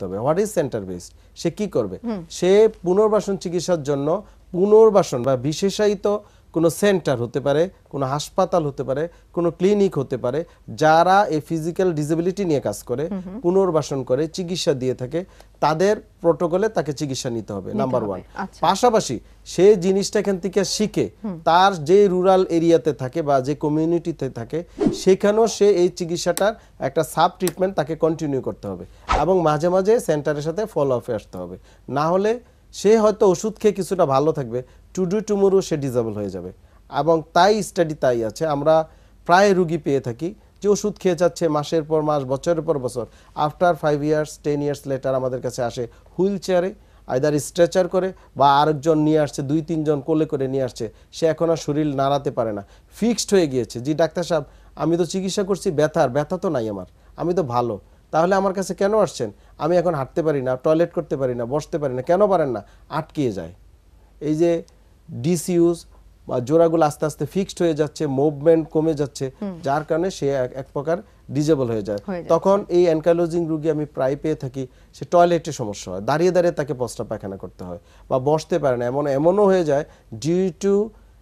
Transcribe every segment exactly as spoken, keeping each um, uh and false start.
হবে what is centre based সে কি করবে সে পুনর্বাসন চিকিৎসার জন্য পুনর্বাসন বা বিশেষায়িত কোনো সেন্টার হতে পারে কোনো হাসপাতাল হতে পারে কোনো ক্লিনিক হতে পারে যারা এই ফিজিক্যাল ডিসেবিলিটি নিয়ে কাজ করে পুনর্বাসন করে চিকিৎসা দিয়ে থাকে তাদের প্রোটোকলে তাকে চিকিৎসা নিতে হবে নাম্বার ওয়ান পাশাপাশি সে জিনিসটা এখান থেকে শিখে তার যে রুরাল এরিয়াতে থাকে বা যে কমিউনিটিতে থাকে সেখানেও সে এই চিকিৎসাটার একটা সাব ট্রিটমেন্ট তাকে কন্টিনিউ করতে হবে এবং মাঝে মাঝে সেন্টারের সাথে ফলো আপে আসতে হবে না হলে সে হয়তো ওষুধ খেয়ে কিছুটা ভালো থাকবে টু ডু টুমোরো সে ডিসেবল হয়ে যাবে এবং তাই স্টাডি তাই আছে আমরা প্রায় রুগী পেয়ে থাকি যে ওষুধ খেয়ে যাচ্ছে মাসের পর মাস বছরের পর বছর after five years ten years later আমাদের কাছে আসে হুইল চেয়ারে আইদার স্ট্রেচার করে বা আরেকজন নিয়ে আসছে দুই তিনজন কোলে করে নিয়ে আসছে সে এখন আর শরীর নাড়াতে পারে না ফিক্সড হয়ে গিয়েছে জি ডাক্তার সাহেব আমি তো চিকিৎসা করছি ব্যথার ব্যথা তো নাই আমার আমি তো ভালো তাহলে আমার কাছে কেন আসছেন আমি এখন হাঁটতে পারি না টয়লেট করতে পারি না বসতে পারি না কেন পারেন না আটকিয়ে যায় এই যে ডিসইউজ বা জোড়াগুলো আস্তে আস্তে ফিক্সড হয়ে যাচ্ছে মুভমেন্ট কমে যাচ্ছে যার কারণে সে এক প্রকার ডিজেবল হয়ে যায় তখন এই অ্যানকাইলোজিং রোগী আমি প্রায় পেয়ে থাকি সে টয়লেটে সমস্যা হয় দাঁড়িয়ে দাঁড়িয়ে তাকে প্রস্রাব পায়খানা করতে হয় বা বসতে পারে না এমন এমনও হয়ে যায় ডিউ টু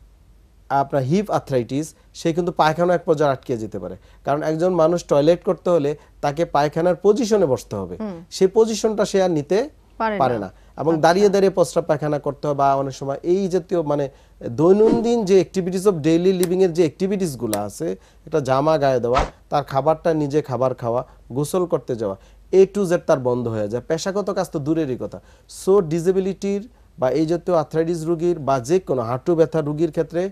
আপনার হিপ আর্থ্রাইটিস সে কিন্তু পায়খানা এক পর্যায়ে আটকে যেতে পারে কারণ একজন মানুষ টয়লেট করতে হলে তাকে পায়খানার পজিশনে বসতে হবে সেই পজিশনটা সে আর নিতে পারে না এবং দাঁড়িয়ে দাঁড়িয়ে প্রস্রাব পায়খানা করতে হয় বা অনেক সময় এই জাতীয় মানে দৈনন্দিন যে অ্যাক্টিভিটিস অফ ডেইলি লিভিং এর যে অ্যাক্টিভিটিসগুলো আছে এটা জামা গায়ে দেওয়া তার খাবারটা নিজে খাবার খাওয়া গোসল করতে যাওয়া এ টু জেড তার বন্ধ হয়ে যায় পেশাগত কাজ তো দূরেরই কথা সো ডিসেবিলিটির বা এই জাতীয় আর্থ্রাইটিস রোগীর বা যে কোনো হাঁটু ব্যথা রোগীর ক্ষেত্রে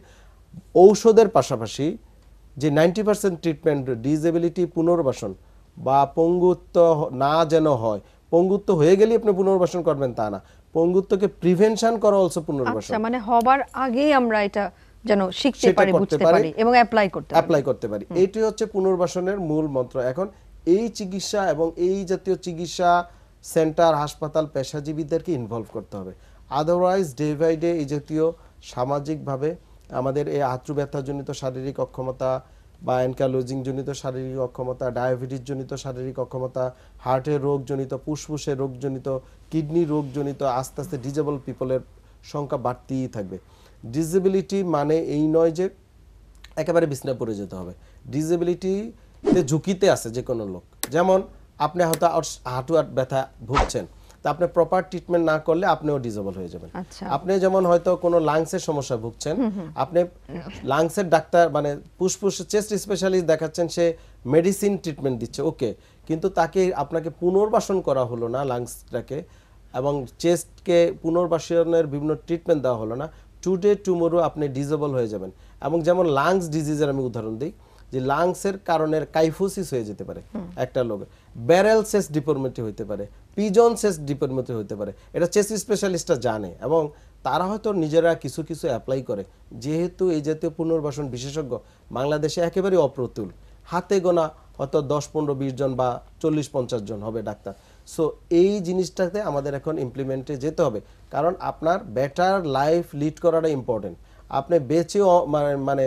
ঔষধের পাশাপাশি যে নাইনটি পার্সেন্ট ট্রিটমেন্ট ডিসেবিলিটি পুনর্বাসন বা পঙ্গুত্ব না যেন হয় পঙ্গুত্ব হয়ে গেলে আপনি পুনর্বাসন করবেন তা না পঙ্গুত্বকে প্রিভেনশন করা অলসো পুনর্বাসন আচ্ছা মানে হবার আগেই আমরা এটা যেন শিখতে পারি বুঝতে পারি এবং অ্যাপ্লাই করতে পারি অ্যাপ্লাই করতে পারি এটাই হচ্ছে পুনর্বাসনের মূল মন্ত্র এখন এই চিকিৎসা এবং এই জাতীয় চিকিৎসা সেন্টার হাসপাতাল পেশাজীবীদেরকে ইনভলভ করতে হবে আদারওয়াইজ ডে বাই ডে এই জাতীয় সামাজিকভাবে আমাদের এই হাঁটু ব্যথাজনিত শারীরিক অক্ষমতা বা অ্যানকাইলোজিং জনিত শারীরিক অক্ষমতা ডায়াবেটিস জনিত শারীরিক অক্ষমতা হার্টের রোগজনিত ফুসফুসের রোগজনিত কিডনি রোগজনিত আস্তে আস্তে ডিজেবল পিপলের সংখ্যা বাড়তেই থাকবে ডিসেবিলিটি মানে এই নয় যে একেবারে বিছানায় পড়ে যেতে হবে ডিসেবিলিটিতে ঝুঁকিতে আছে যে কোনো লোক যেমন আপনি হয়তো হাঁটু আর ব্যথা ভুগছেন তা আপনি প্রপার ট্রিটমেন্ট না করলে আপনিও ডিজেবল হয়ে যাবেন আপনি যেমন হয়তো কোনো লাংসের সমস্যা ভুগছেন আপনি লাংসের ডাক্তার মানে ফুসফুস চেস্ট স্পেশালিস্ট দেখাচ্ছেন সে মেডিসিন ট্রিটমেন্ট দিচ্ছে ওকে কিন্তু তাকে আপনাকে পুনর্বাসন করা হলো না লাংসটাকে এবং চেস্টকে পুনর্বাসনের বিভিন্ন ট্রিটমেন্ট দেওয়া হলো না টুডে টুমোরো আপনি ডিজেবল হয়ে যাবেন এবং যেমন লাংস ডিজিজের আমি উদাহরণ দিই যে লাংসের কারণে কাইফোসিস হয়ে যেতে পারে একটা লোক ব্যারেল চেস্ট ডিফর্মিটি হতে পারে পিজন চেস্ট ডিফর্মিটি হতে পারে এটা চেস্ট স্পেশালিস্টরা জানে এবং তারা হয়তো নিজেরা কিছু কিছু অ্যাপ্লাই করে যেহেতু এই জাতীয় পুনর্বাসন বিশেষজ্ঞ বাংলাদেশে একেবারে অপ্রতুল হাতে গোনা হয়তো দশ পনেরো বিশ জন বা চল্লিশ পঞ্চাশ জন হবে ডাক্তার সো এই জিনিসটাতে আমাদের এখন ইমপ্লিমেন্টে যেতে হবে কারণ আপনার বেটার লাইফ লিড করাটা ইম্পর্টেন্ট আপনি বেঁচেও মানে মানে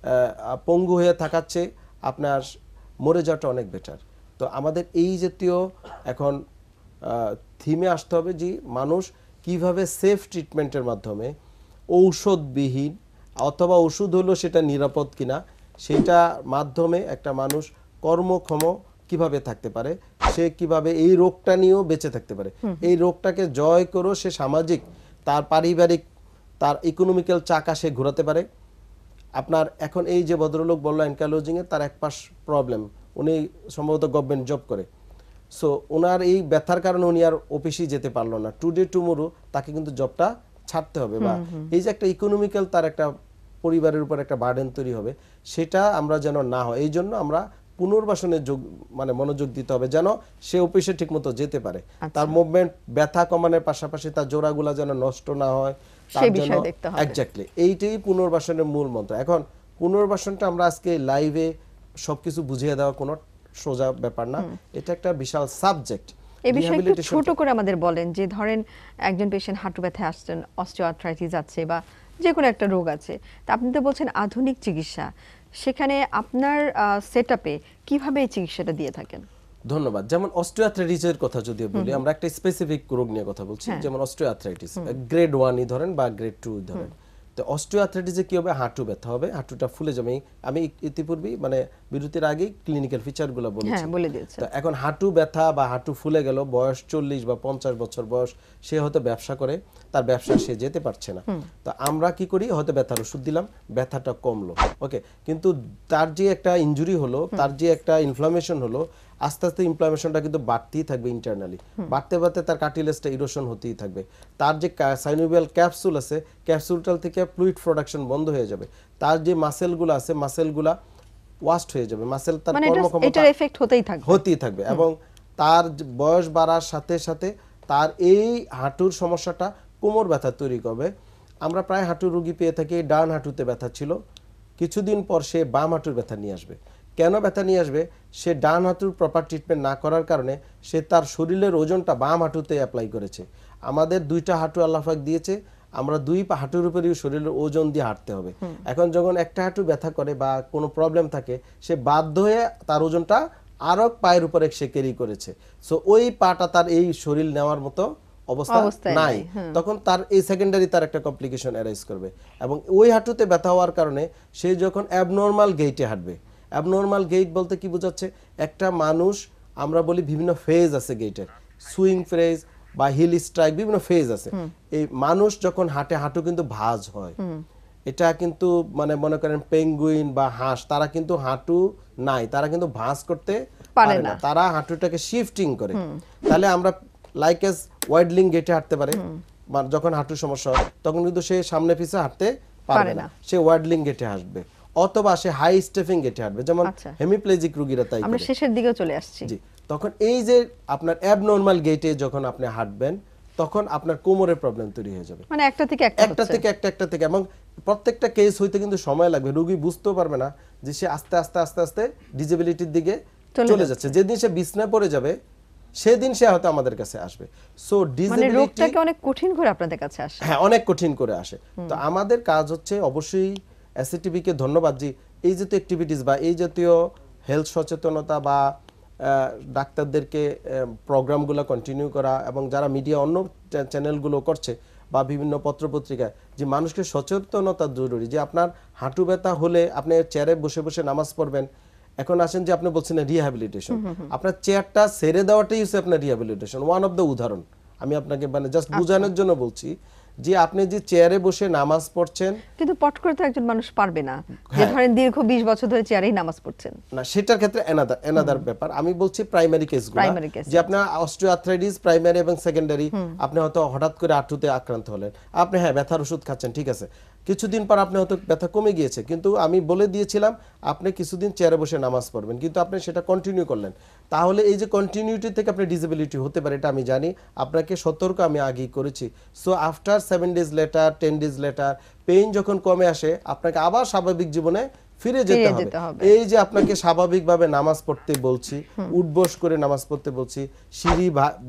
পঙ্গু হয়ে থাকাচ্ছে আপনার মরে যাওয়াটা অনেক বেটার তো আমাদের এই জাতীয় এখন থিমে আসতে হবে যে মানুষ কিভাবে সেফ ট্রিটমেন্টের মাধ্যমে ঔষধবিহীন অথবা ওষুধ হলো সেটা নিরাপদ কিনা সেটা মাধ্যমে একটা মানুষ কর্মক্ষম কিভাবে থাকতে পারে সে কিভাবে এই রোগটা নিয়েও বেঁচে থাকতে পারে এই রোগটাকে জয় করেও সে সামাজিক তার পারিবারিক তার ইকোনমিক্যাল চাকা সে ঘোরাতে পারে আপনার এখন এই যে ভদ্রলোক বললো অ্যানকাইলোজিং এর তার এক পাশ প্রবলেম উনি সম্ভবত গভর্নমেন্ট জব করে সো ওনার এই ব্যথার কারণে উনি আর অফিসে যেতে পারলো না টুডে টুমোরো তাকে কিন্তু জবটা ছাড়তে হবে বা এই যে একটা ইকোনমিক্যাল তার একটা পরিবারের উপর একটা বার্ডেন তৈরি হবে সেটা আমরা যেন না হয় এই জন্য আমরা পুনর্বাসনের যোগ মানে মনোযোগ দিতে হবে যেন সে অফিসে ঠিকমতো যেতে পারে তার মুভমেন্ট ব্যথা কমানোর পাশাপাশি তার জোড়াগুলা যেন নষ্ট না হয় তার জন্য এক্স্যাক্টলি এইটাই পুনর্বাসনের মূল মন্ত্র এখন পুনর্বাসনটা আমরা আজকে লাইভে সবকিছু বুঝিয়ে দেওয়া কোনো সোজা ব্যাপার না এটা একটা বিশাল সাবজেক্ট এই বিষয়ে একটু ছোট করে আমাদের বলেন যে ধরেন একজন পেশেন্ট হাঁটু ব্যথায় আসছেন অস্টিওআর্থ্রাইটিস আছে বা যে কোনো একটা রোগ আছে তা আপনি তো বলছেন আধুনিক চিকিৎসা সেখানে আপনার সেটআপে কিভাবে এই চিকিৎসাটা দিয়ে থাকেন ধন্যবাদ। যেমন অস্টিওআর্থ্রাইটিসের কথা যদি বলি, আমরা একটা স্পেসিফিক রোগ নিয়ে কথা বলছি, হ্যাঁ। যেমন অস্টিওআর্থ্রাইটিস গ্রেড ওয়ানই ধরেন বা গ্রেড টু ধরেন। তো অস্টিওআর্থ্রাইটিসে কি হবে, হাঁটু ব্যথা হবে, হাঁটুটা ফুলে যাবে। আমি ইতিপূর্বেই মানে বিরতির আগেই ক্লিনিক্যাল ফিচারগুলো বলেছি। হ্যাঁ, বলে দিয়েছে। তো এখন হাঁটু ব্যথা বা হাঁটু ফুলে গেল, বয়স চল্লিশ বা পঞ্চাশ বছর বয়স, সে হয়তো ব্যবসা করে, তার ব্যবসা সে যেতে পারছে না। তো আমরা কি করি, হয়তো ব্যথার ওষুধ দিলাম, ব্যথাটা কমলো, ওকে, কিন্তু তার যে একটা ইনজুরি হলো, তার যে একটা ইনফ্লামেশন হলো, আস্তে আস্তে ইনফ্লামেশনটা কিন্তু বাড়তেই থাকবে ইন্টারনালি, বাড়তে বাড়তে তার কার্টিলেজটা ইরোশন হতেই থাকবে। তার যে সাইনোভিয়াল ক্যাপসুল আছে, ক্যাপসুলটাল থেকে ফ্লুইড প্রোডাকশন বন্ধ হয়ে যাবে। তার যে মাসেলগুলো আছে, মাসেলগুলা ওয়াস্ট হয়ে যাবে, মাসেল তার মানে কর্মক্ষমতা এটার এফেক্ট হতেই থাকবে হতেই থাকবে। এবং তার বয়স বাড়ার সাথে সাথে তার এই হাঁটুর সমস্যাটা কোমর ব্যথা তৈরি করবে। আমরা প্রায় হাঁটুর রোগী পেয়ে থাকি, ডান হাঁটুতে ব্যথা ছিল, কিছুদিন পর সে বাম হাঁটুর ব্যথা নিয়ে আসবে। কেন ব্যথা নিয়ে আসবে? সে ডান হাঁটুর প্রপার ট্রিটমেন্ট না করার কারণে সে তার শরীরের ওজনটা বাম হাঁটুতে অ্যাপ্লাই করেছে। আমাদের দুইটা হাঁটু আল্লাহ পাক দিয়েছে, আমরা দুই হাঁটুর উপরেই শরীরের ওজন দিয়ে হাঁটতে হবে। এখন যখন একটা হাঁটু ব্যথা করে বা কোনো প্রবলেম থাকে, সে বাধ্য হয়ে তার ওজনটা আরো পায়ের উপরে সে ক্যারি করেছে। সো ওই পাটা তার এই শরীর নেওয়ার মতো অবস্থা নাই, তখন তার এই সেকেন্ডারি তার একটা কমপ্লিকেশন অ্যারাইজ করবে। এবং ওই হাঁটুতে ব্যথা হওয়ার কারণে সে যখন অ্যাবনর্মাল গেইটে হাঁটবে, অ্যাবনর্মাল গেইট বলতে কি বোঝাচ্ছে, একটা মানুষ, আমরা বলি বিভিন্ন ফেজ আছে গেইটের, সুইং ফেজ বা হিল স্ট্রাইক, বিভিন্ন ফেজ আছে। এই মানুষ যখন হাঁটে, হাঁটু কিন্তু ভাঁজ হয়। এটা কিন্তু মানে মনে করেন পেঙ্গুইন বা হাঁস, তারা কিন্তু হাঁটু নাই, তারা কিন্তু ভাঁজ করতে পারে না, তারা হাঁটুটাকে শিফটিং করে। তাহলে আমরা লাইক এস ওয়াইডলিং গেটে হাঁটতে পারে, যখন হাঁটুর সমস্যা হয় তখন কিন্তু সে সামনে পিছে হাঁটতে পারবে না, সে ওয়াইডলিং গেটে হাঁটবে, অথবা সে হাই স্টেপিং গেটে হাঁটবে, যেমন হেমিপ্লেজিক রোগীরা তাই করে। আমরা শেষের দিকেও চলে আসছি। জি, তখন এই যে আপনার অ্যাবনর্মাল গেটে যখন আপনি হাঁটবেন, তখন আপনার কোমরের প্রবলেম তৈরি হয়ে যাবে, মানে একটা থেকে একটা একটা থেকে একটা একটা থেকে এবং প্রত্যেকটা কেস হইতে কিন্তু সময় লাগবে, রোগী বুঝতেও পারবে না যে সে আস্তে আস্তে আস্তে আস্তে ডিসেবিলিটির দিকে চলে যাচ্ছে। যেদিন সে বিছনায় পড়ে যাবে, সেদিন সে হয়তো আমাদের কাছে আসবে। সো ডিসেবিলিটি রোগটাকে অনেক কঠিন করে আপনাদের কাছে আসে। হ্যাঁ, অনেক কঠিন করে আসে। তো আমাদের কাজ হচ্ছে অবশ্যই এসিটিভি কে ধন্যবাদ, যে এই জাতীয় অ্যাক্টিভিটিস বা এই জাতীয় হেলথ সচেতনতা বা ডাক্তারদেরকে প্রোগ্রামগুলো কন্টিনিউ করা, এবং যারা মিডিয়া অন্য চ্যানেলগুলো করছে বা বিভিন্ন পত্রপত্রিকায়, যে মানুষকে সচেতনতা জরুরি, যে আপনার হাঁটু ব্যথা হলে আপনি চেয়ারে বসে বসে নামাজ পড়বেন। এখন আসেন যে আপনি বলছেন রিহ্যাবিলিটেশন, আপনার চেয়ারটা ছেড়ে দেওয়াটাই হচ্ছে আপনার রিহ্যাবিলিটেশন। ওয়ান অফ দ্য উদাহরণ আমি আপনাকে মানে জাস্ট বোঝানোর জন্য বলছি, যে আপনি যে চেয়ারে বসে নামাজ পড়ছেন, কিন্তু পট করে তো একজন মানুষ পারবে না, যে ধরেন দীর্ঘ বিশ বছর ধরে চেয়ারেই নামাজ পড়ছেন, না, সেটার ক্ষেত্রে এনাদার এনাদার ব্যাপার। আমি বলছি প্রাইমারি কেসগুলো, যে আপনার অস্টিওআর্থ্রাইটিস প্রাইমারি এবং সেকেন্ডারি, আপনি হয়তো হঠাৎ করে হাঁটুতে আক্রান্ত হলেন, আপনি হ্যাঁ ব্যথার ওষুধ খাচ্ছেন, ঠিক আছে, কিছুদিন পর আপনি হয়তো ব্যথা কমে গিয়েছে, কিন্তু আমি বলে দিয়েছিলাম আপনি কিছুদিন চেয়ারে বসে নামাজ পড়বেন, কিন্তু আপনি সেটা কন্টিনিউ করলেন, তাহলে এই যে কন্টিনিউটি থেকে আপনি ডিসেবিলিটি হতে পারে, এটা আমি জানি, আপনাকে সতর্ক আমি আগেই করেছি। So after seven days later, ten days later, pain যখন কমে আসে, আপনাকে আবার স্বাভাবিক জীবনে ফিরে যেতে হবে। এই যে আপনাকে স্বাভাবিকভাবে নামাজ পড়তে বলছি, উঠবস করে নামাজ পড়তে বলছি, সিঁড়ি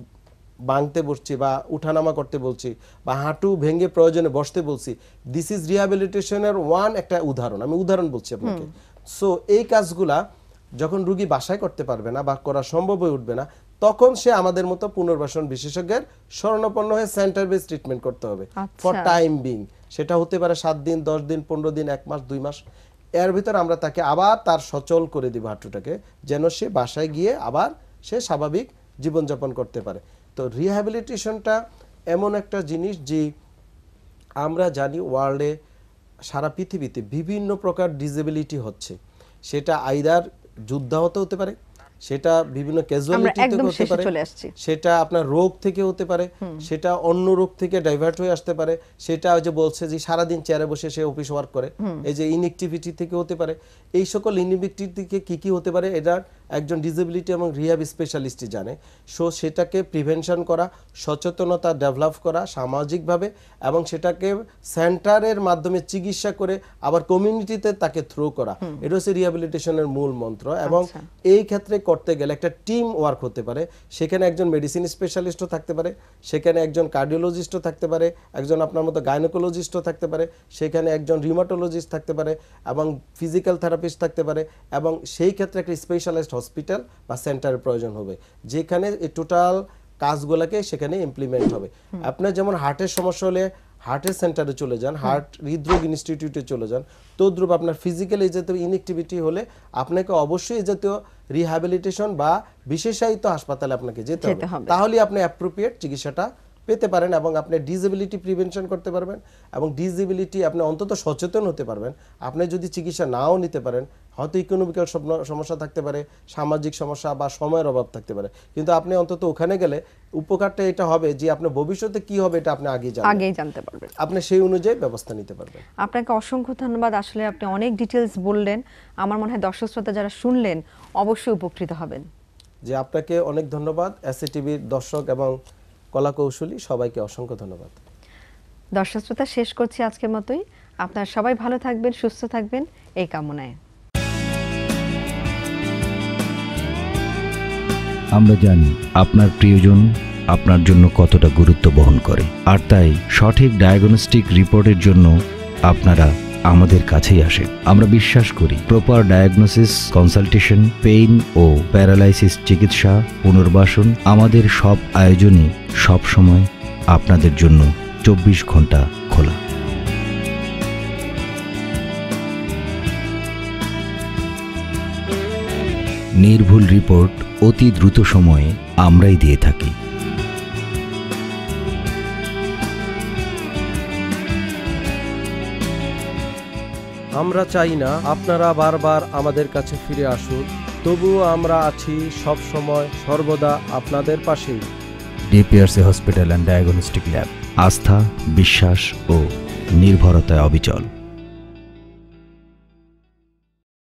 ভাঙতে বসছি বা উঠানামা করতে বলছি, বা হাঁটু ভেঙে প্রয়োজনে বসতে বলছি, দিস ইজ রিহ্যাবিলিটেশনের ওয়ান একটা উদাহরণ, আমি উদাহরণ বলছি আপনাকে। সো এই কাজগুলা যখন রোগী বাসায় করতে পারবে না বা করা সম্ভব হয়ে উঠবে না, তখন সে আমাদের মতো পুনর্বাসন বিশেষজ্ঞের শরণাপন্ন হয়ে সেন্টার বেস ট্রিটমেন্ট করতে হবে ফর টাইম বিং। সেটা হতে পারে সাত দিন, দশ দিন, পনেরো দিন, এক মাস, দুই মাস। এর ভিতর আমরা তাকে আবার তার সচল করে দিব হাঁটুটাকে, যেন সে বাসায় গিয়ে আবার সে স্বাভাবিক জীবনযাপন করতে পারে। তো রিহ্যাবিলিটেশনটা এমন একটা জিনিস যে আমরা জানি ওয়ার্ল্ডে, সারা পৃথিবীতে বিভিন্ন প্রকার ডিসেবিলিটি হচ্ছে, সেটা আইদার যুদ্ধাহত হতে পারে, সেটা বিভিন্ন ক্যাজুয়ালিটি থেকে হতে পারে, সেটা আপনার রোগ থেকে হতে পারে, সেটা অন্য রোগ থেকে ডাইভার্ট হয়ে আসতে পারে, সেটা ওই যে বলছে যে সারাদিন চেয়ারে বসে সে অফিস ওয়ার্ক করে, এই যে ইনএক্টিভিটি থেকে হতে পারে। এই সকল ইনএক্টিভিটি থেকে কি কি হতে পারে, এটা একজন ডিসেবিলিটি এবং রিহ্যাব স্পেশালিস্টই জানে। সো সেটাকে প্রিভেনশন করা, সচেতনতা ডেভেলপ করা সামাজিকভাবে, এবং সেটাকে সেন্টারের মাধ্যমে চিকিৎসা করে আবার কমিউনিটিতে তাকে থ্রো করা, এটা হচ্ছে রিহ্যাবিলিটেশনের মূল মন্ত্র। এবং এই ক্ষেত্রে করতে গেলে একটা টিম ওয়ার্ক হতে পারে, সেখানে একজন মেডিসিন স্পেশালিস্টও থাকতে পারে, সেখানে একজন কার্ডিওলজিস্টও থাকতে পারে, একজন আপনার মতো গাইনোকোলজিস্টও থাকতে পারে, সেখানে একজন রিউমাটোলজিস্ট থাকতে পারে, এবং ফিজিক্যাল থেরাপিস্ট থাকতে পারে, এবং সেই ক্ষেত্রে একটা স্পেশালিস্ট হসপিটাল বা সেন্টারের প্রয়োজন হবে, যেখানে এই টোটাল কাজগুলোকে সেখানে ইমপ্লিমেন্ট হবে। আপনার যেমন হার্টের সমস্যা হলে হার্টের সেন্টারে চলে যান, হার্ট হৃদরোগ ইনস্টিটিউটে চলে যান। তদ্রূপ আপনার ফিজিক্যাল এই জাতীয় ইনএক্টিভিটি হলে আপনাকে অবশ্যই এই জাতীয় রিহ্যাবিলিটেশন বা বিশেষায়িত হাসপাতালে আপনাকে যেতে হবে, তাহলে আপনি অ্যাপ্রোপ্রিয়েট চিকিৎসাটা পেতে পারেন এবং আপনি ডিসেবিলিটি প্রিভেনশন করতে পারবেন এবং ডিসেবিলিটি আপনি অন্তত সচেতন হতে পারবেন। আপনি যদি চিকিৎসা নাও নিতে পারেন, হয়তো ইকোনমিক্যাল সমস্যা থাকতে পারে, সামাজিক সমস্যা বা সময়ের অভাব থাকতে পারে, কিন্তু আপনি অন্তত ওখানে গেলে উপকারটা এটা হবে যে আপনার ভবিষ্যতে কি হবে এটা আপনি আগেই জানবেন, আগেই জানতে পারবেন, আপনি সেই অনুযায়ী ব্যবস্থা নিতে পারবেন। আপনাকে অসংখ্য ধন্যবাদ। আসলে আপনি অনেক ডিটেইলস বললেন, আমার মনে হয় দর্শক শ্রোতা যারা শুনলেন অবশ্যই উপকৃত হবেন। যে আপনাকে অনেক ধন্যবাদ, এসএ টিভির দর্শক এবং কলা কৌশলী সবাইকে অসংখ্য ধন্যবাদ। দর্শক শ্রোতা, শেষ করছি আজকের মতোই। আপনারা সবাই ভালো থাকবেন, সুস্থ থাকবেন এই কামনায়। আমরা জানি আপনার প্রিয়জন আপনার জন্য কতটা গুরুত্ব বহন করে, আর তাই সঠিক ডায়াগনস্টিক রিপোর্টের জন্য আপনারা আমাদের কাছেই আসেন। আমরা বিশ্বাস করি প্রপার ডায়াগনোসিস, কনসালটেশন, পেইন ও প্যারালাইসিস চিকিৎসা, পুনর্বাসন, আমাদের সব আয়োজনই সব সময় আপনাদের জন্য চব্বিশ ঘন্টা খোলা। নির্ভুল রিপোর্ট অতি দ্রুত সময়ে আমরাই দিয়ে থাকি। আমরা চাই না আপনারা বারবার আমাদের কাছে ফিরে আসুন, তবুও আমরা আছি সব সময় সর্বদা আপনাদের পাশেই। DPRC hospital and diagnostic lab, আস্থা, বিশ্বাস ও নির্ভরতায় অবিচল।